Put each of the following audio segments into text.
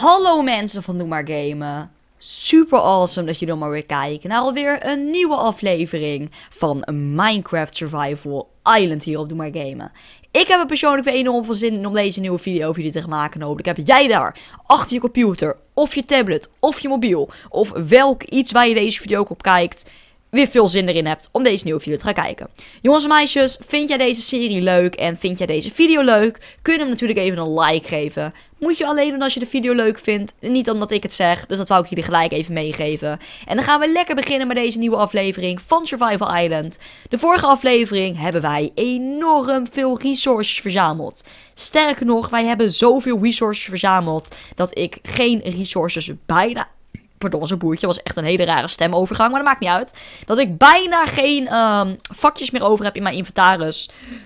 Hallo mensen van Doe Maar Gamen. Super awesome dat jullie maar weer kijken naar alweer een nieuwe aflevering van Minecraft Survival Island hier op Doe Maar Gamen. Ik heb er persoonlijk weer enorm veel zin in om deze nieuwe video voor jullie te gaan maken. En hopelijk heb jij daar achter je computer of je tablet of je mobiel of welk iets waar je deze video ook op kijkt weer veel zin erin hebt om deze nieuwe video te gaan kijken. Jongens en meisjes, vind jij deze serie leuk en vind jij deze video leuk? Kun je hem natuurlijk even een like geven. Moet je alleen doen als je de video leuk vindt. Niet omdat ik het zeg, dus dat wou ik jullie gelijk even meegeven. En dan gaan we lekker beginnen met deze nieuwe aflevering van Survival Island. De vorige aflevering hebben wij enorm veel resources verzameld. Sterker nog, wij hebben zoveel resources verzameld dat ik geen resources bijna... Pardon, zo'n boertje was echt een hele rare stemovergang, maar dat maakt niet uit. Dat ik bijna geen vakjes meer over heb in mijn inventaris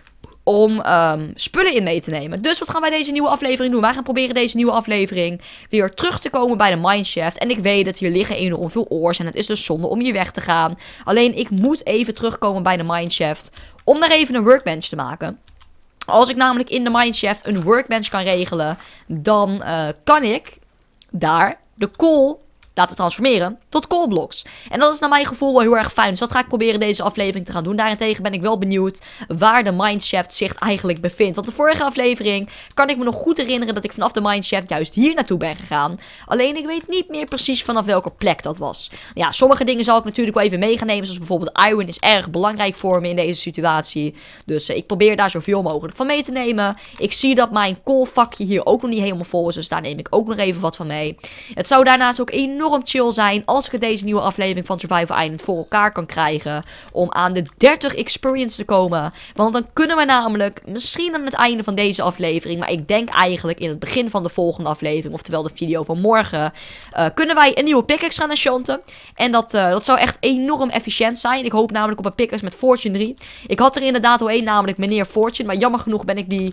om spullen in mee te nemen. Dus wat gaan wij deze nieuwe aflevering doen? Wij gaan proberen deze nieuwe aflevering weer terug te komen bij de mineshaft. En ik weet dat hier liggen enorm veel ores en het is dus zonde om hier weg te gaan. Alleen ik moet even terugkomen bij de mineshaft om daar even een workbench te maken. Als ik namelijk in de mineshaft een workbench kan regelen, dan kan ik daar de kool laten transformeren tot coalblocks. En dat is naar mijn gevoel wel heel erg fijn. Dus dat ga ik proberen deze aflevering te gaan doen. Daarentegen ben ik wel benieuwd waar de mineshaft zich eigenlijk bevindt. Want de vorige aflevering kan ik me nog goed herinneren dat ik vanaf de mineshaft juist hier naartoe ben gegaan. Alleen ik weet niet meer precies vanaf welke plek dat was. Ja, sommige dingen zal ik natuurlijk wel even mee gaan nemen. Zoals bijvoorbeeld iron is erg belangrijk voor me in deze situatie. Dus ik probeer daar zoveel mogelijk van mee te nemen. Ik zie dat mijn koolvakje hier ook nog niet helemaal vol is. Dus daar neem ik ook nog even wat van mee. Het zou daarnaast ook enorm chill zijn als ik het deze nieuwe aflevering van Survival Island voor elkaar kan krijgen om aan de 30 experience te komen. Want dan kunnen we namelijk, misschien aan het einde van deze aflevering, maar ik denk eigenlijk in het begin van de volgende aflevering, oftewel de video van morgen, kunnen wij een nieuwe pickaxe gaan enchanten. En dat zou echt enorm efficiënt zijn. Ik hoop namelijk op een pickaxe met Fortune 3. Ik had er inderdaad al één, namelijk meneer Fortune, maar jammer genoeg ben ik die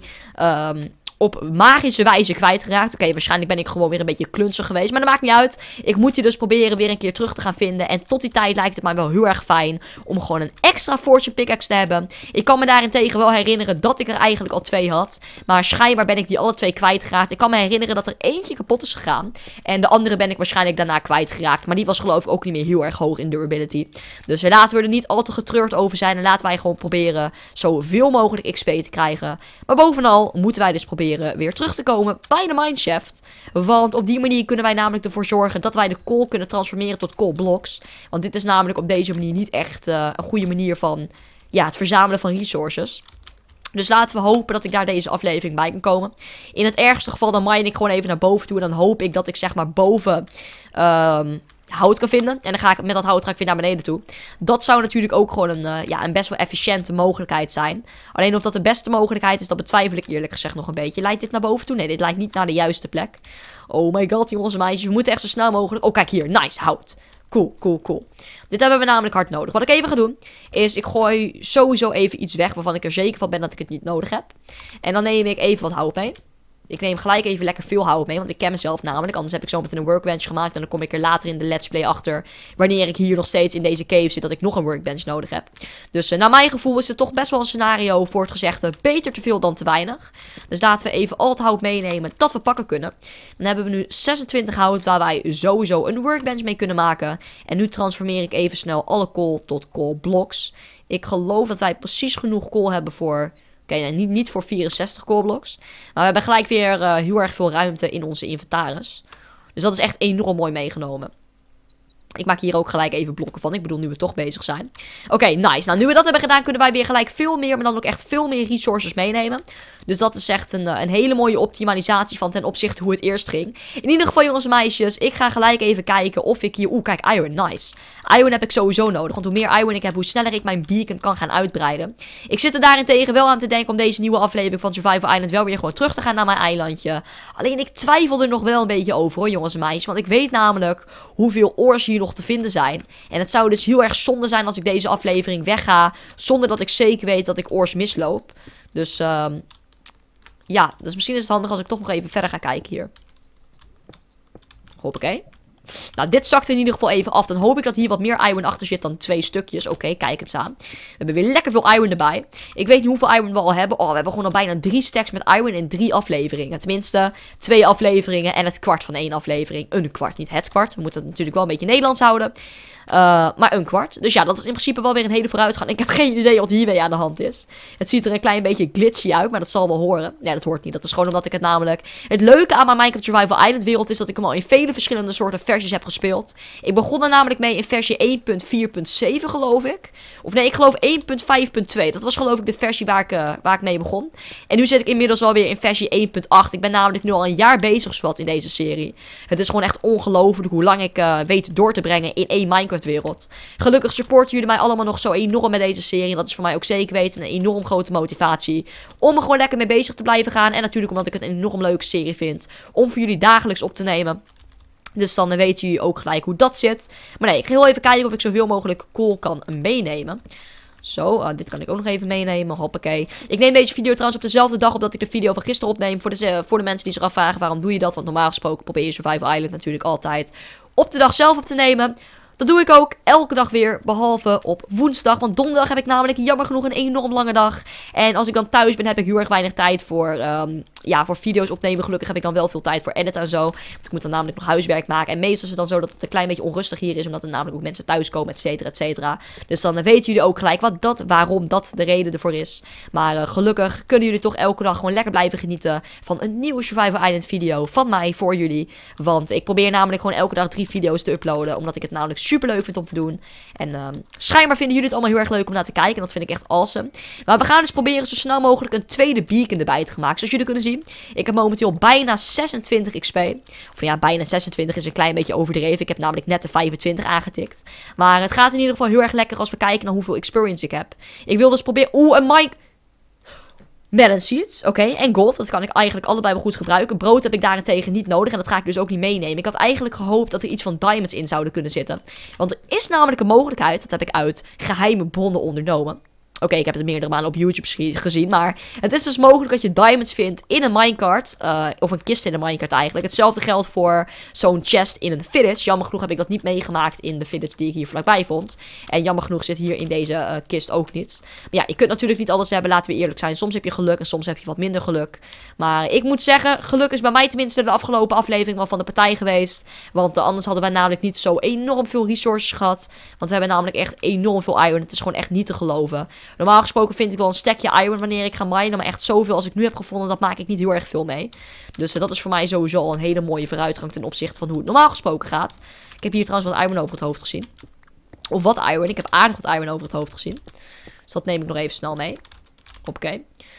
op magische wijze kwijtgeraakt. Oké, waarschijnlijk ben ik gewoon weer een beetje klunzig geweest. Maar dat maakt niet uit. Ik moet die dus proberen weer een keer terug te gaan vinden. En tot die tijd lijkt het mij wel heel erg fijn om gewoon een extra Fortune pickaxe te hebben. Ik kan me daarentegen wel herinneren dat ik er eigenlijk al 2 had. Maar schijnbaar ben ik die alle 2 kwijtgeraakt. Ik kan me herinneren dat er eentje kapot is gegaan. En de andere ben ik waarschijnlijk daarna kwijtgeraakt. Maar die was geloof ik ook niet meer heel erg hoog in durability. Dus laten we er niet al te getreurd over zijn. En laten wij gewoon proberen zoveel mogelijk XP te krijgen. Maar bovenal moeten wij dus proberen weer terug te komen bij de mineshaft. Want op die manier kunnen wij namelijk ervoor zorgen dat wij de kool kunnen transformeren tot coalblocks. Want dit is namelijk op deze manier niet echt een goede manier van het verzamelen van resources. Dus laten we hopen dat ik daar deze aflevering bij kan komen. In het ergste geval dan mine ik gewoon even naar boven toe. En dan hoop ik dat ik zeg maar boven hout kan vinden. En dan ga ik met dat hout weer naar beneden toe. Dat zou natuurlijk ook gewoon een best wel efficiënte mogelijkheid zijn. Alleen of dat de beste mogelijkheid is, dat betwijfel ik eerlijk gezegd nog een beetje. Lijkt dit naar boven toe? Nee, dit lijkt niet naar de juiste plek. Oh my god, jongens en meisjes. We moeten echt zo snel mogelijk... Oh, kijk hier. Nice, hout. Cool, cool, cool. Dit hebben we namelijk hard nodig. Wat ik even ga doen, is ik gooi sowieso even iets weg waarvan ik er zeker van ben dat ik het niet nodig heb. En dan neem ik even wat hout mee. Ik neem gelijk even lekker veel hout mee, want ik ken mezelf namelijk. Anders heb ik zo meteen een workbench gemaakt en dan kom ik er later in de let's play achter, wanneer ik hier nog steeds in deze cave zit, dat ik nog een workbench nodig heb. Dus naar mijn gevoel is het toch best wel een scenario voor het gezegde beter te veel dan te weinig. Dus laten we even al het hout meenemen dat we pakken kunnen. Dan hebben we nu 26 hout waar wij sowieso een workbench mee kunnen maken. En nu transformeer ik even snel alle kool tot coalblocks. Ik geloof dat wij precies genoeg kool hebben voor... Oké, niet voor 64 coalblocks. Maar we hebben gelijk weer heel erg veel ruimte in onze inventaris. Dus dat is echt enorm mooi meegenomen. Ik maak hier ook gelijk even blokken van. Ik bedoel, nu we toch bezig zijn. Oké, nice. Nou, nu we dat hebben gedaan, kunnen wij weer gelijk veel meer, maar dan ook echt veel meer resources meenemen. Dus dat is echt een hele mooie optimalisatie van ten opzichte hoe het eerst ging. In ieder geval, jongens en meisjes, ik ga gelijk even kijken of ik hier... Oeh, kijk, iron, nice. Iron heb ik sowieso nodig, want hoe meer iron ik heb, hoe sneller ik mijn beacon kan gaan uitbreiden. Ik zit er daarentegen wel aan te denken om deze nieuwe aflevering van Survival Island wel weer gewoon terug te gaan naar mijn eilandje. Alleen ik twijfel er nog wel een beetje over, hoor, jongens en meisjes. Want ik weet namelijk hoeveel ores hier nog te vinden zijn. En het zou dus heel erg zonde zijn als ik deze aflevering wegga, zonder dat ik zeker weet dat ik ores misloop. Dus, ja, dus misschien is het handig als ik toch nog even verder ga kijken hier. Hoppakee. Nou, dit zakt in ieder geval even af. Dan hoop ik dat hier wat meer iron achter zit dan 2 stukjes. Oké, kijk eens aan. We hebben weer lekker veel iron erbij. Ik weet niet hoeveel iron we al hebben. Oh, we hebben gewoon al bijna 3 stacks met iron in 3 afleveringen. Tenminste, 2 afleveringen en het kwart van 1 aflevering. Een kwart, niet het kwart. We moeten het natuurlijk wel een beetje Nederlands houden. Maar een kwart. Dus ja, dat is in principe wel weer een hele vooruitgang. Ik heb geen idee wat hiermee aan de hand is. Het ziet er een klein beetje glitchy uit, maar dat zal wel horen. Nee, dat hoort niet. Dat is gewoon omdat ik het namelijk... Het leuke aan mijn Minecraft Survival Island wereld is dat ik hem al in vele verschillende soorten versies heb gespeeld. Ik begon er namelijk mee in versie 1.4.7 geloof ik. Of nee, ik geloof 1.5.2. Dat was geloof ik de versie waar ik mee begon. En nu zit ik inmiddels alweer in versie 1.8. Ik ben namelijk nu al een jaar bezig zowat in deze serie. Het is gewoon echt ongelooflijk hoe lang ik weet door te brengen in één Minecraft wereld. Gelukkig supporten jullie mij allemaal nog zo enorm met deze serie. En dat is voor mij ook zeker weten een enorm grote motivatie. Om er gewoon lekker mee bezig te blijven gaan. En natuurlijk omdat ik het een enorm leuke serie vind. Om voor jullie dagelijks op te nemen. Dus dan weten jullie ook gelijk hoe dat zit. Maar nee, ik ga heel even kijken of ik zoveel mogelijk kool kan meenemen. Zo, dit kan ik ook nog even meenemen. Hoppakee. Ik neem deze video trouwens op dezelfde dag op dat ik de video van gisteren opneem. Voor de mensen die zich afvragen waarom doe je dat. Want normaal gesproken probeer je Survival Island natuurlijk altijd op de dag zelf op te nemen. Dat doe ik ook elke dag weer, behalve op woensdag. Want donderdag heb ik namelijk jammer genoeg een enorm lange dag. En als ik dan thuis ben, heb ik heel erg weinig tijd voor video's opnemen. Gelukkig heb ik dan wel veel tijd voor editen en zo. Want ik moet dan namelijk nog huiswerk maken. En meestal is het dan zo dat het een klein beetje onrustig hier is. Omdat er namelijk ook mensen thuiskomen, et cetera, et cetera. Dus dan weten jullie ook gelijk waarom dat de reden ervoor is. Maar gelukkig kunnen jullie toch elke dag gewoon lekker blijven genieten van een nieuwe Survival Island video van mij voor jullie. Want ik probeer namelijk gewoon elke dag 3 video's te uploaden. Omdat ik het namelijk super leuk vind om te doen. En schijnbaar vinden jullie het allemaal heel erg leuk om naar te kijken. En dat vind ik echt awesome. Maar we gaan dus proberen zo snel mogelijk een tweede beacon erbij te maken. Zoals jullie kunnen zien. Ik heb momenteel bijna 26 XP. Of ja, bijna 26 is een klein beetje overdreven. Ik heb namelijk net de 25 aangetikt. Maar het gaat in ieder geval heel erg lekker als we kijken naar hoeveel experience ik heb. Ik wil dus proberen... Oeh, een mic... Melon seeds, oké, en gold, dat kan ik eigenlijk allebei wel goed gebruiken. Brood heb ik daarentegen niet nodig en dat ga ik dus ook niet meenemen. Ik had eigenlijk gehoopt dat er iets van diamonds in zouden kunnen zitten. Want er is namelijk een mogelijkheid, dat heb ik uit geheime bronnen ondernomen. Oké, ik heb het meerdere malen op YouTube gezien, maar het is dus mogelijk dat je diamonds vindt in een minecart. Of een kist in een minecart eigenlijk. Hetzelfde geldt voor zo'n chest in een village. Jammer genoeg heb ik dat niet meegemaakt in de village die ik hier vlakbij vond. En jammer genoeg zit hier in deze kist ook niets. Maar ja, je kunt natuurlijk niet alles hebben, laten we eerlijk zijn. Soms heb je geluk en soms heb je wat minder geluk. Maar ik moet zeggen, geluk is bij mij tenminste de afgelopen aflevering wel van de partij geweest. Want anders hadden wij namelijk niet zo enorm veel resources gehad. Want we hebben namelijk echt enorm veel iron. Het is gewoon echt niet te geloven. Normaal gesproken vind ik wel een stekje iron wanneer ik ga minen. Maar echt zoveel als ik nu heb gevonden, dat maak ik niet heel erg veel mee. Dus dat is voor mij sowieso al een hele mooie vooruitgang ten opzichte van hoe het normaal gesproken gaat. Ik heb hier trouwens wat iron over het hoofd gezien. Of wat iron. Ik heb aardig wat iron over het hoofd gezien. Dus dat neem ik nog even snel mee. Oké.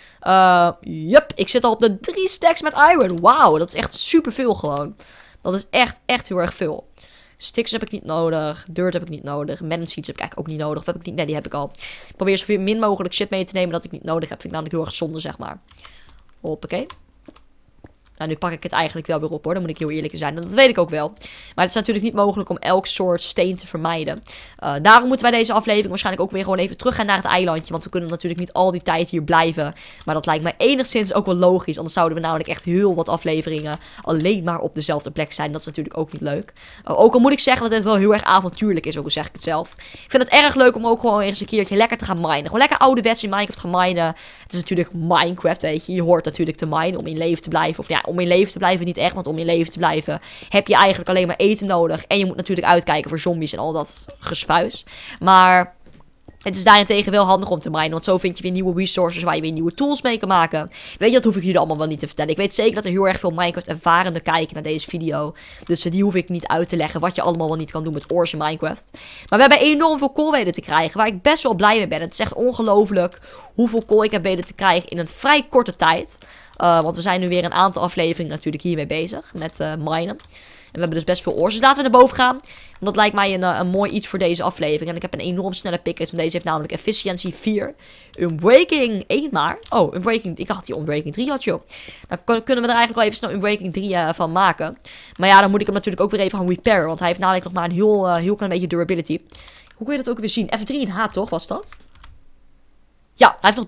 Yup, ik zit al op de 3 stacks met iron. Wauw, dat is echt superveel gewoon. Dat is echt heel erg veel. Sticks heb ik niet nodig. Dirt heb ik niet nodig. Melon seeds heb ik eigenlijk ook niet nodig. Of heb ik niet? Nee, die heb ik al. Ik probeer zoveel min mogelijk shit mee te nemen dat ik niet nodig heb. Vind ik namelijk heel erg zonde, zeg maar. Hoppakee. Nou, nu pak ik het eigenlijk wel weer op, hoor. Dan moet ik heel eerlijk zijn. En dat weet ik ook wel. Maar het is natuurlijk niet mogelijk om elk soort steen te vermijden. Daarom moeten wij deze aflevering waarschijnlijk ook weer gewoon even teruggaan naar het eilandje. Want we kunnen natuurlijk niet al die tijd hier blijven. Maar dat lijkt mij enigszins ook wel logisch. Anders zouden we namelijk echt heel wat afleveringen alleen maar op dezelfde plek zijn. Dat is natuurlijk ook niet leuk. Ook al moet ik zeggen dat het wel heel erg avontuurlijk is, ook al zeg ik het zelf. Ik vind het erg leuk om ook gewoon eens een keertje lekker te gaan minen. Gewoon lekker ouderwets in Minecraft gaan minen. Het is natuurlijk Minecraft, weet je. Je hoort natuurlijk te minen om in leven te blijven. Of ja, om in leven te blijven niet echt, want om in leven te blijven heb je eigenlijk alleen maar eten nodig. En je moet natuurlijk uitkijken voor zombies en al dat gespuis. Maar het is daarentegen wel handig om te minen, want zo vind je weer nieuwe resources waar je weer nieuwe tools mee kan maken. Weet je, dat hoef ik jullie allemaal wel niet te vertellen. Ik weet zeker dat er heel erg veel Minecraft-ervarenden kijken naar deze video. Dus die hoef ik niet uit te leggen wat je allemaal wel niet kan doen met ores in Minecraft. Maar we hebben enorm veel kool weten te krijgen, waar ik best wel blij mee ben. Het is echt ongelooflijk hoeveel kool ik heb weten te krijgen in een vrij korte tijd. Want we zijn nu weer een aantal afleveringen natuurlijk hiermee bezig. Met minen. En we hebben dus best veel ores. Dus laten we naar boven gaan. Want dat lijkt mij een mooi iets voor deze aflevering. En ik heb een enorm snelle pickaxe. Want deze heeft namelijk efficiëntie 4. Unbreaking 1 maar. Oh, Unbreaking... Ik dacht die Unbreaking 3 had, joh. Dan kunnen we er eigenlijk wel even snel Unbreaking 3 van maken. Maar ja, dan moet ik hem natuurlijk ook weer even gaan repairen. Want hij heeft namelijk nog maar een heel klein beetje durability. Hoe kun je dat ook weer zien? F3 in H, toch? Was dat? Ja, hij heeft nog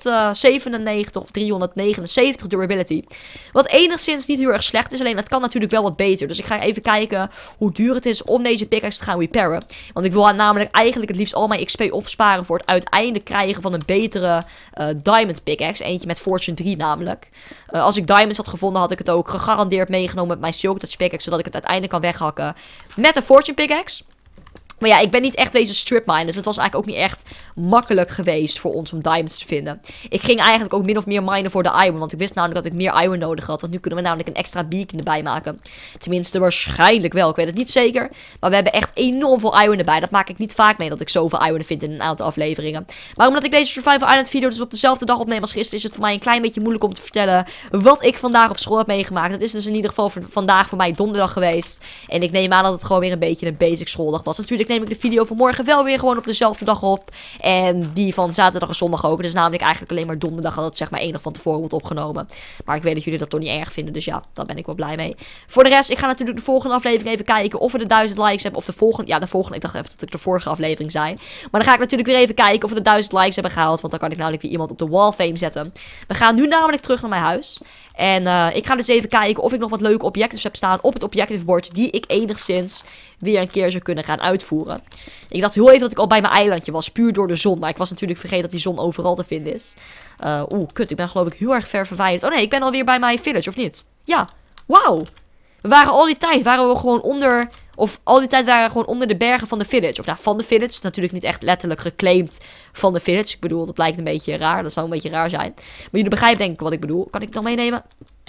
397 of 379 durability. Wat enigszins niet heel erg slecht is. Alleen dat kan natuurlijk wel wat beter. Dus ik ga even kijken hoe duur het is om deze pickaxe te gaan repairen. Want ik wil namelijk eigenlijk het liefst al mijn XP opsparen voor het uiteindelijk krijgen van een betere diamond pickaxe. Eentje met Fortune 3 namelijk. Als ik diamonds had gevonden had ik het ook gegarandeerd meegenomen met mijn Silk Touch pickaxe. Zodat ik het uiteindelijk kan weghakken met een Fortune pickaxe. Maar ja, ik ben niet echt deze strip mine. Dus het was eigenlijk ook niet echt makkelijk geweest voor ons om diamonds te vinden. Ik ging eigenlijk ook min of meer minen voor de iron. Want ik wist namelijk dat ik meer iron nodig had. Want nu kunnen we namelijk een extra beacon erbij maken. Tenminste, waarschijnlijk wel. Ik weet het niet zeker. Maar we hebben echt enorm veel iron erbij. Dat maak ik niet vaak mee dat ik zoveel iron vind in een aantal afleveringen. Maar omdat ik deze Survival Island video dus op dezelfde dag opneem als gisteren, is het voor mij een klein beetje moeilijk om te vertellen wat ik vandaag op school heb meegemaakt. Het is dus in ieder geval vandaag voor mij donderdag geweest. En ik neem aan dat het gewoon weer een beetje een basic schooldag was. Natuurlijk neem ik de video van morgen wel weer gewoon op dezelfde dag op. En die van zaterdag en zondag ook. Dus namelijk eigenlijk alleen maar donderdag dat het zeg maar één dag van tevoren wordt opgenomen. Maar ik weet dat jullie dat toch niet erg vinden. Dus ja, daar ben ik wel blij mee. Voor de rest, ik ga natuurlijk de volgende aflevering even kijken of we de 1000 likes hebben. Of de volgende, ja de volgende, ik dacht even dat ik de vorige aflevering zei. Maar dan ga ik natuurlijk weer even kijken of we de 1000 likes hebben gehaald. Want dan kan ik namelijk weer iemand op de wall of fame zetten. We gaan nu namelijk terug naar mijn huis. En ik ga dus even kijken of ik nog wat leuke objectives heb staan op het objective board die ik enigszins weer een keer zou kunnen gaan uitvoeren. Ik dacht heel even dat ik al bij mijn eilandje was, puur door de zon. Maar ik was natuurlijk vergeten dat die zon overal te vinden is. Kut, ik ben geloof ik heel erg ver verwijderd. Oh nee, ik ben alweer bij mijn village, of niet? Ja, wauw. We waren al die tijd, waren we gewoon onder... Of al die tijd waren we gewoon onder de bergen van de village. Of nou, van de village. Natuurlijk niet echt letterlijk geclaimd van de village. Ik bedoel, dat lijkt een beetje raar. Dat zou een beetje raar zijn. Maar jullie begrijpen denk ik wat ik bedoel. Kan ik het dan meenemen?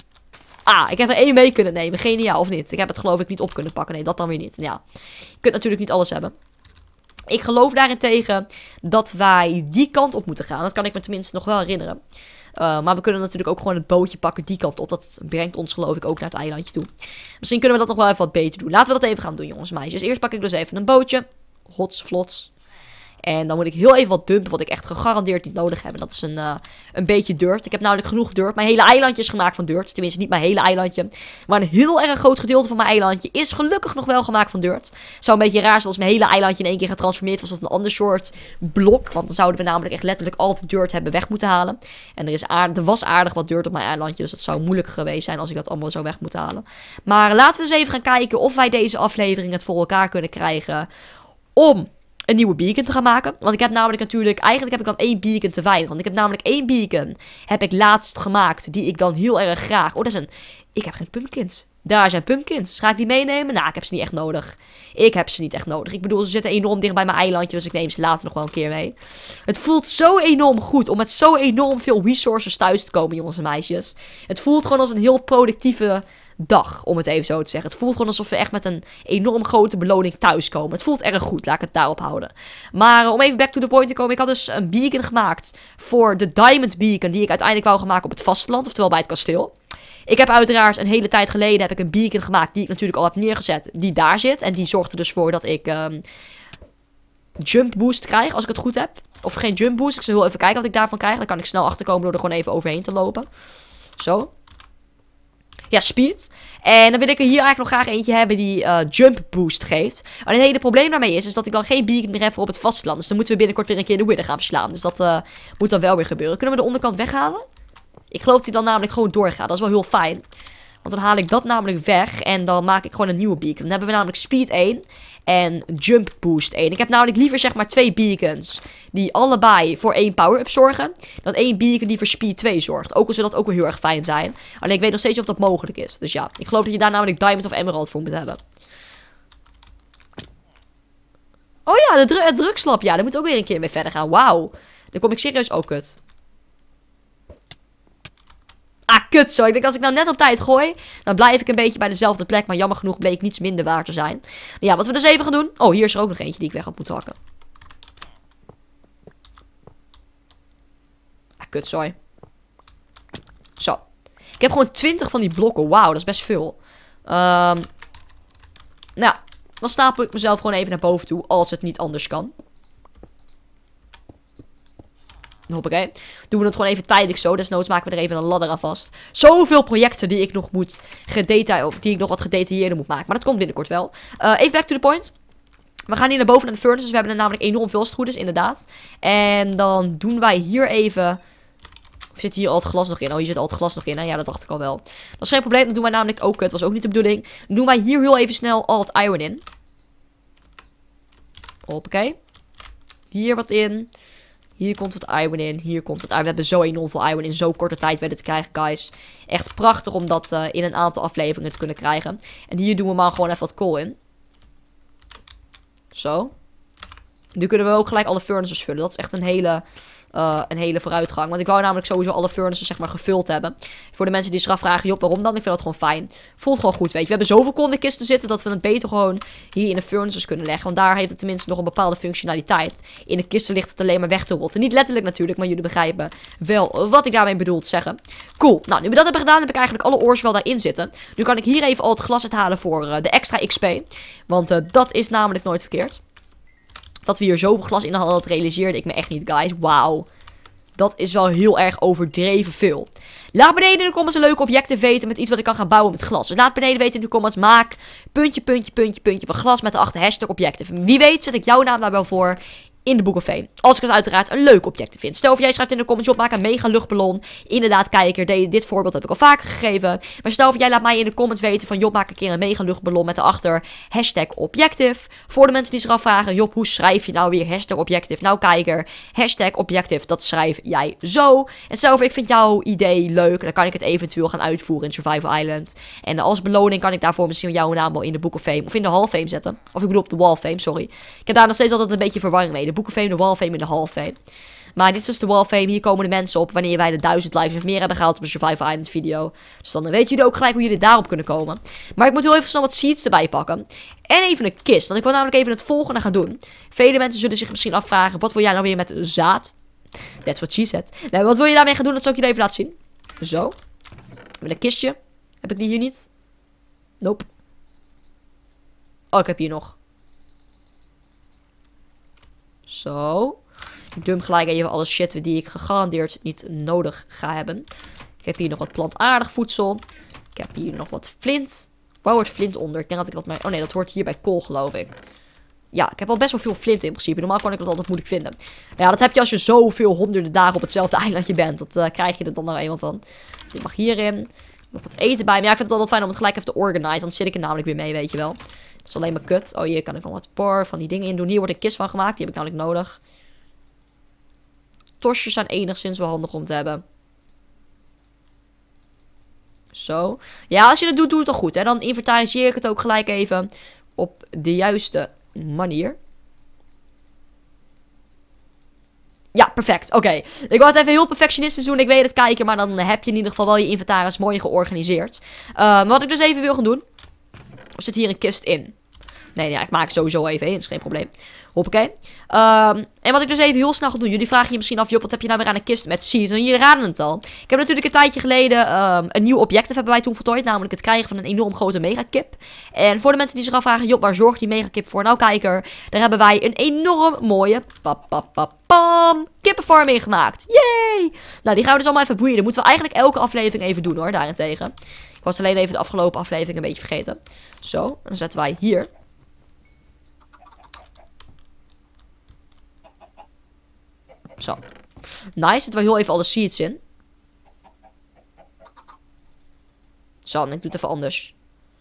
Ah, ik heb er één mee kunnen nemen. Geniaal, of niet? Ik heb het geloof ik niet op kunnen pakken. Nee, dat dan weer niet. Ja, je kunt natuurlijk niet alles hebben. Ik geloof daarentegen dat wij die kant op moeten gaan. Dat kan ik me tenminste nog wel herinneren. Maar we kunnen natuurlijk ook gewoon het bootje pakken die kant op. Dat brengt ons geloof ik ook naar het eilandje toe. Misschien kunnen we dat nog wel even wat beter doen. Laten we dat even gaan doen, jongens en meisjes. Eerst pak ik dus even een bootje. Hots, vlots. En dan moet ik heel even wat dumpen, wat ik echt gegarandeerd niet nodig heb. En dat is een beetje dirt. Ik heb namelijk genoeg dirt. Mijn hele eilandje is gemaakt van dirt. Tenminste, niet mijn hele eilandje. Maar een heel erg groot gedeelte van mijn eilandje is gelukkig nog wel gemaakt van dirt. Het zou een beetje raar zijn als mijn hele eilandje in één keer getransformeerd was tot een ander soort blok. Want dan zouden we namelijk echt letterlijk al die dirt hebben weg moeten halen. En er was aardig wat dirt op mijn eilandje. Dus dat zou moeilijk geweest zijn als ik dat allemaal zo weg moet halen. Maar laten we eens even gaan kijken of wij deze aflevering het voor elkaar kunnen krijgen om een nieuwe beacon te gaan maken. Want ik heb namelijk natuurlijk... Eigenlijk heb ik dan 1 beacon te weinig. Want ik heb namelijk 1 beacon heb ik laatst gemaakt. Die ik dan heel erg graag... Oh, dat is een... Ik heb geen pumpkins. Daar zijn pumpkins. Ga ik die meenemen? Nou, ik heb ze niet echt nodig. Ik heb ze niet echt nodig. Ik bedoel, ze zitten enorm dicht bij mijn eilandje. Dus ik neem ze later nog wel een keer mee. Het voelt zo enorm goed om met zo enorm veel resources thuis te komen, jongens en meisjes. Het voelt gewoon als een heel productieve dag, om het even zo te zeggen. Het voelt gewoon alsof we echt met een enorm grote beloning thuiskomen. Het voelt erg goed, laat ik het daarop houden. Maar om even back to the point te komen. Ik had dus een beacon gemaakt voor de diamond beacon die ik uiteindelijk wou gaan maken op het vasteland. Oftewel bij het kasteel. Ik heb uiteraard een hele tijd geleden heb ik een beacon gemaakt die ik natuurlijk al heb neergezet. Die daar zit. En die zorgt er dus voor dat ik jump boost krijg als ik het goed heb. Of geen jump boost. Ik zal heel even kijken wat ik daarvan krijg. Dan kan ik snel achterkomen door er gewoon even overheen te lopen. Zo. Ja, speed. En dan wil ik er hier eigenlijk nog graag eentje hebben die jump boost geeft. Maar het hele probleem daarmee is dat ik dan geen beacon meer heb voor op het vasteland. Dus dan moeten we binnenkort weer een keer de Wither gaan verslaan. Dus dat moet dan wel weer gebeuren. Kunnen we de onderkant weghalen? Ik geloof dat hij dan namelijk gewoon doorgaat. Dat is wel heel fijn. Want dan haal ik dat namelijk weg. En dan maak ik gewoon een nieuwe beacon. Dan hebben we namelijk speed 1 en jump boost 1. Ik heb namelijk liever zeg maar 2 beacons. Die allebei voor 1 power-up zorgen. Dan 1 beacon die voor speed 2 zorgt. Ook al zou dat ook wel heel erg fijn zijn. Alleen ik weet nog steeds of dat mogelijk is. Dus ja, ik geloof dat je daar namelijk diamond of emerald voor moet hebben. Oh ja, het drugslab. Ja, daar moet ook weer een keer mee verder gaan. Wauw. Dan kom ik serieus ook kut. Ah, kut zo. Ik denk als ik nou net op tijd gooi, dan blijf ik een beetje bij dezelfde plek. Maar jammer genoeg bleek niets minder waar te zijn. Ja, wat we dus even gaan doen. Oh, hier is er ook nog eentje die ik weg had moeten hakken. Ah, kut zo. Zo. Ik heb gewoon 20 van die blokken. Wauw, dat is best veel. Nou, dan stapel ik mezelf gewoon even naar boven toe. Als het niet anders kan. Hoppakee. Doen we het gewoon even tijdelijk zo. Desnoods maken we er even een ladder aan vast. Zoveel projecten die ik nog moet die ik nog wat gedetailleerder moet maken. Maar dat komt binnenkort wel. Even back to the point. We gaan hier naar boven naar de furnaces. We hebben er namelijk enorm veel als het goed is, inderdaad. En dan doen wij hier even... Of zit hier al het glas nog in? Oh, hier zit al het glas nog in. Hè? Ja, dat dacht ik al wel. Dat is geen probleem. Dat doen wij namelijk ook. Het was ook niet de bedoeling. Dan doen wij hier heel even snel al het iron in. Hoppakee. Hier wat in. Hier komt wat iron in. Hier komt wat iron. We hebben zo enorm veel iron in zo'n korte tijd weten te krijgen, guys. Echt prachtig om dat in een aantal afleveringen te kunnen krijgen. En hier doen we maar gewoon even wat kool in. Zo. Nu kunnen we ook gelijk alle furnaces vullen. Dat is echt een hele vooruitgang. Want ik wou namelijk sowieso alle furnaces zeg maar gevuld hebben. Voor de mensen die zich afvragen, Job, waarom dan? Ik vind dat gewoon fijn. Voelt gewoon goed, weet je. We hebben zoveel kool in de kisten zitten dat we het beter gewoon hier in de furnaces kunnen leggen. Want daar heeft het tenminste nog een bepaalde functionaliteit. In de kisten ligt het alleen maar weg te rotten. Niet letterlijk natuurlijk, maar jullie begrijpen wel wat ik daarmee bedoel te zeggen. Cool. Nou, nu we dat hebben gedaan, heb ik eigenlijk alle ores wel daarin zitten. Nu kan ik hier even al het glas uithalen voor de extra XP. Want dat is namelijk nooit verkeerd. Dat we hier zoveel glas in hadden, dat realiseerde ik me echt niet, guys. Wauw. Dat is wel heel erg overdreven veel. Laat beneden in de comments een leuke objecten weten met iets wat ik kan gaan bouwen met glas. Dus laat beneden weten in de comments, maak puntje van glas met de achter hashtag objecten. Wie weet zet ik jouw naam daar wel voor in de Book of Fame. Als ik het uiteraard een leuk object vind. Stel of jij schrijft in de comments, op maak een mega luchtballon. Inderdaad, kijker, dit voorbeeld heb ik al vaker gegeven. Maar stel of jij laat mij in de comments weten van, Job, maak een keer een mega luchtballon met daarachter hashtag objective. Voor de mensen die zich afvragen, Job, hoe schrijf je nou weer hashtag objective? Nou, kijker, hashtag objective, dat schrijf jij zo. En stel of ik vind jouw idee leuk, dan kan ik het eventueel gaan uitvoeren in Survival Island. En als beloning kan ik daarvoor misschien jouw naam wel in de Book of Fame of in de Hall of Fame zetten. Of ik bedoel op de Wall of Fame, sorry. Ik heb daar nog steeds altijd een beetje verwarring mee. De Book of Fame, de Wall of Fame en de Hall of Fame. Maar dit is dus de Wall of Fame. Hier komen de mensen op wanneer wij de 1000 likes of meer hebben gehaald op een Survival Island video. Dus dan weten jullie ook gelijk hoe jullie daarop kunnen komen. Maar ik moet heel even snel wat seeds erbij pakken. En even een kist. Want ik wil namelijk even het volgende gaan doen. Vele mensen zullen zich misschien afvragen. Wat wil jij nou weer met zaad? That's what she said. Nee, wat wil je daarmee gaan doen? Dat zal ik jullie even laten zien. Zo. Met een kistje. Heb ik die hier niet? Nope. Oh, ik heb hier nog. Zo. Ik dump gelijk even alle shit die ik gegarandeerd niet nodig ga hebben. Ik heb hier nog wat plantaardig voedsel. Ik heb hier nog wat flint. Waar hoort flint onder? Ik denk dat ik dat maar... Oh nee, dat hoort hier bij kool, geloof ik. Ja, ik heb al best wel veel flint in principe. Normaal kan ik dat altijd moeilijk vinden. Nou ja, dat heb je als je zoveel honderden dagen op hetzelfde eilandje bent. Dat krijg je er dan nou eenmaal van. Dit mag hierin. Nog wat eten bij me. Ja, ik vind het altijd fijn om het gelijk even te organisen. Dan zit ik er namelijk weer mee, weet je wel. Dat is alleen maar kut. Oh, hier kan ik nog wat por van die dingen in doen. Hier wordt een kist van gemaakt. Die heb ik namelijk nodig. Tosjes zijn enigszins wel handig om te hebben. Zo. Ja, als je dat doet, doe het dan goed. Hè? Dan inventariseer ik het ook gelijk even op de juiste manier. Ja, perfect. Oké. Ik wou het even heel perfectionistisch doen. Ik weet het, kijken. Maar dan heb je in ieder geval wel je inventaris mooi georganiseerd. Wat ik dus even wil gaan doen. Er zit hier een kist in. Nee, ja, ik maak het sowieso even in. Dat is geen probleem. Hoppakee. En wat ik dus even heel snel ga doen. Jullie vragen je misschien af, Job, wat heb je nou weer aan een kist met seeds? En jullie raden het al. Ik heb natuurlijk een tijdje geleden een nieuw objectief hebben wij toen voltooid. Namelijk het krijgen van een enorm grote megakip. En voor de mensen die zich afvragen, Job, waar zorgt die megakip voor? Nou, kijker, daar hebben wij een enorm mooie kippenfarm in gemaakt. Yay! Nou, die gaan we dus allemaal even boeien. Dat moeten we eigenlijk elke aflevering even doen, hoor, daarentegen. Ik was alleen even de afgelopen aflevering een beetje vergeten. Zo, dan zetten wij hier. Zo. Nice, zetten we heel even alle seeds in. Zo, en ik doe het even anders.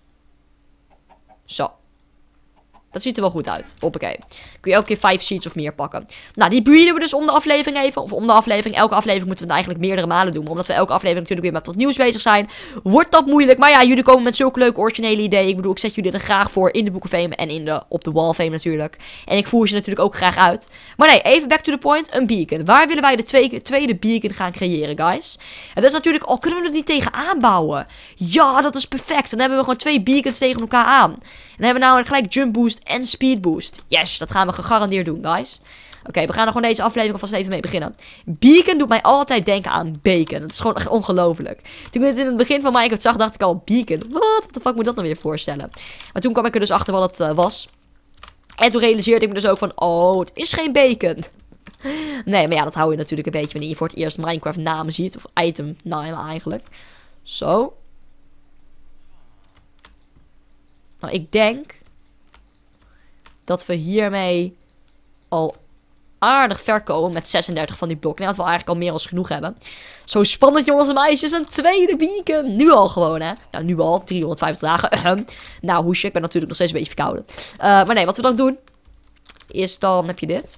Zo. Dat ziet er wel goed uit. Hoppakee. Kun je elke keer 5 seeds of meer pakken. Nou, die breeden we dus om de aflevering even. Of om de aflevering. Elke aflevering moeten we het eigenlijk meerdere malen doen. Maar omdat we elke aflevering natuurlijk weer met wat nieuws bezig zijn, wordt dat moeilijk. Maar ja, jullie komen met zulke leuke originele ideeën. Ik bedoel, ik zet jullie er graag voor in de Book of Fame en op de Wall of Fame natuurlijk. En ik voer ze natuurlijk ook graag uit. Maar nee, even back to the point. Een beacon. Waar willen wij de tweede beacon gaan creëren, guys? En dat is natuurlijk... Oh, kunnen we er niet tegen aanbouwen? Ja, dat is perfect. Dan hebben we gewoon 2 beacons tegen elkaar aan. Dan hebben we namelijk gelijk jump boost en speed boost. Yes, dat gaan we gegarandeerd doen, guys. Oké, we gaan er gewoon deze aflevering alvast even mee beginnen. Beacon doet mij altijd denken aan bacon. Dat is gewoon echt ongelooflijk. Toen ik het in het begin van Minecraft zag, dacht ik al, beacon. Wat de fuck moet dat nou weer voorstellen? Maar toen kwam ik er dus achter wat het was. En toen realiseerde ik me dus ook van, oh, het is geen bacon. Nee, maar ja, dat hou je natuurlijk een beetje wanneer je voor het eerst Minecraft namen ziet. Of item namen eigenlijk. Zo. Nou, ik denk dat we hiermee al aardig ver komen met 36 van die blokken. Dat we eigenlijk al meer als genoeg hebben. Zo spannend, jongens en meisjes. Een tweede beacon. Nu al gewoon, hè. Nou, nu al. 350 dagen. Nou, hoesje. Ik ben natuurlijk nog steeds een beetje verkouden. Maar nee, wat we dan doen, is dan heb je dit.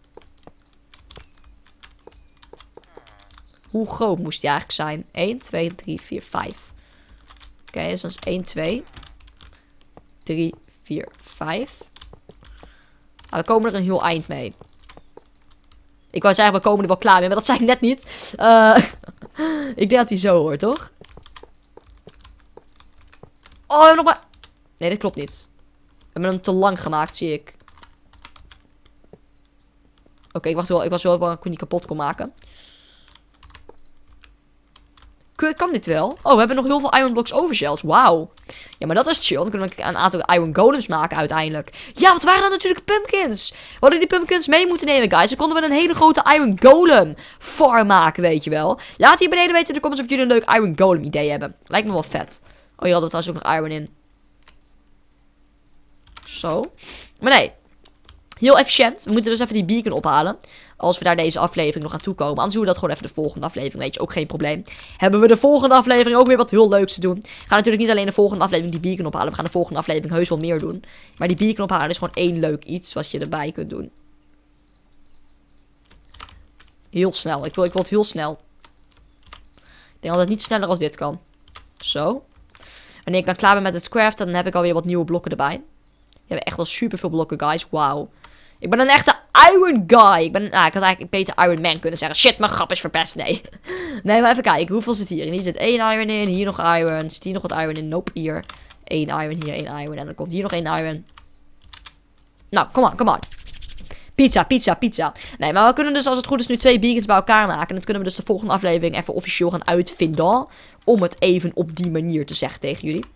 Hoe groot moest die eigenlijk zijn? 1, 2, 3, 4, 5. Oké, dus dat is 1, 2, 3, 4, 5. Nou, we komen er een heel eind mee. Ik wou zeggen, we komen er wel klaar mee, maar dat zei ik net niet. Ik denk dat hij zo hoort, toch? Oh, we hebben nog maar... Nee, dat klopt niet. We hebben hem te lang gemaakt, zie ik. Oké, ik was wel bang dat ik hem niet kapot kon maken. Kan dit wel? Oh, we hebben nog heel veel iron blocks over zelfs. Wauw. Ja, maar dat is chill. Dan kunnen we een aantal iron golems maken uiteindelijk. Ja, wat waren dat natuurlijk pumpkins? We hadden die pumpkins mee moeten nemen, guys. Dan konden we een hele grote iron golem farm maken, weet je wel. Laat hier beneden weten in de comments of jullie een leuk iron golem idee hebben. Lijkt me wel vet. Oh, hier hadden we trouwens ook nog iron in. Zo. Maar nee. Heel efficiënt. We moeten dus even die beacon ophalen. Als we daar deze aflevering nog aan toe komen. Anders doen we dat gewoon even de volgende aflevering. Weet je, ook geen probleem. Hebben we de volgende aflevering ook weer wat heel leuks te doen. We gaan natuurlijk niet alleen de volgende aflevering die beacon ophalen. We gaan de volgende aflevering heus wel meer doen. Maar die beacon ophalen is gewoon één leuk iets wat je erbij kunt doen. Heel snel. Ik wil het heel snel. Ik denk dat het niet sneller als dit kan. Zo. Wanneer ik dan klaar ben met het craften, dan heb ik alweer wat nieuwe blokken erbij. We hebben echt al super veel blokken, guys. Wauw. Ik ben een echte iron guy. Ik had eigenlijk beter Iron Man kunnen zeggen. Shit, mijn grap is verpest. Nee. Nee, maar even kijken. Hoeveel zit hier? Hier zit 1 iron in. Hier nog iron. Zit hier nog wat iron in? Nope, hier. 1 iron, hier 1 iron. En dan komt hier nog 1 iron. Nou, come on. Pizza. Nee, maar we kunnen dus als het goed is nu 2 beacons bij elkaar maken. En dat kunnen we dus de volgende aflevering even officieel gaan uitvinden. Om het even op die manier te zeggen tegen jullie.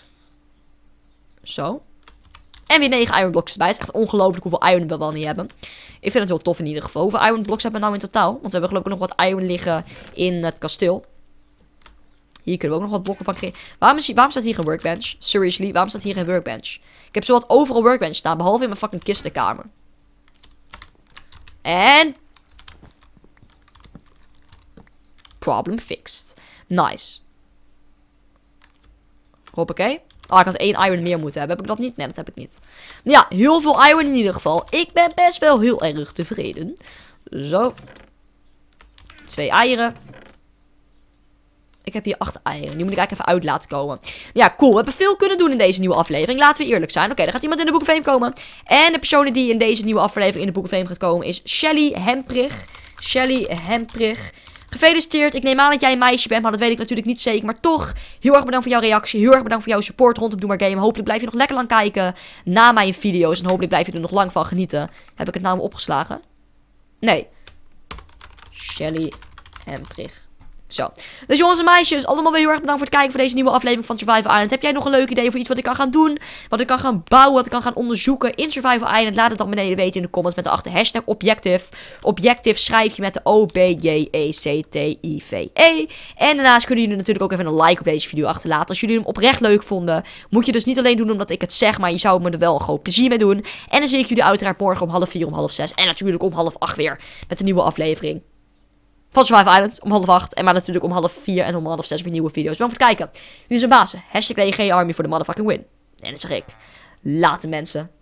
Zo. En weer 9 iron blocks erbij. Het is echt ongelooflijk hoeveel iron we wel niet hebben. Ik vind het heel tof in ieder geval. Hoeveel iron blocks hebben we nou in totaal? Want we hebben geloof ik nog wat iron liggen in het kasteel. Hier kunnen we ook nog wat blokken van krijgen. Waarom staat hier geen workbench? Seriously, waarom staat hier geen workbench? Ik heb zowat overal workbench staan, behalve in mijn fucking kistenkamer. En... Problem fixed. Nice. Hoppakee. Oh, ik had 1 iron meer moeten hebben. Heb ik dat niet? Nee, dat heb ik niet. Ja, heel veel iron in ieder geval. Ik ben best wel heel erg tevreden. Zo. 2 eieren. Ik heb hier 8 eieren. Die moet ik eigenlijk even uit laten komen. Ja, cool. We hebben veel kunnen doen in deze nieuwe aflevering. Laten we eerlijk zijn. Oké, er gaat iemand in de Book of Fame komen. En de persoon die in deze nieuwe aflevering in de Book of Fame gaat komen is Shelly Hemprig. Shelly Hemprig. Gefeliciteerd. Ik neem aan dat jij een meisje bent, maar dat weet ik natuurlijk niet zeker. Maar toch, heel erg bedankt voor jouw reactie. Heel erg bedankt voor jouw support rondom Doe Maar Game. Hopelijk blijf je nog lekker lang kijken naar mijn video's. En hopelijk blijf je er nog lang van genieten. Heb ik het nou opgeslagen? Nee. Shelly Hemprig. Zo. Dus jongens en meisjes, allemaal weer heel erg bedankt voor het kijken voor deze nieuwe aflevering van Survival Island. Heb jij nog een leuk idee voor iets wat ik kan gaan doen? Wat ik kan gaan bouwen, wat ik kan gaan onderzoeken in Survival Island? Laat het dan beneden weten in de comments met de achter hashtag objective. Objective schrijf je met de O-B-J-E-C-T-I-V-E. En daarnaast kunnen jullie natuurlijk ook even een like op deze video achterlaten. Als jullie hem oprecht leuk vonden, moet je dus niet alleen doen omdat ik het zeg, maar je zou me er wel een groot plezier mee doen. En dan zie ik jullie uiteraard morgen om 5:30, om 5:30 en natuurlijk om 7:30 weer met een nieuwe aflevering van Survival Island om 7:30. En maar natuurlijk om 3:30 en om 5:30 weer nieuwe video's. Bedankt voor het kijken. Dit is een baas. Hashtag LG Army voor de motherfucking win. En dan zeg ik, later mensen.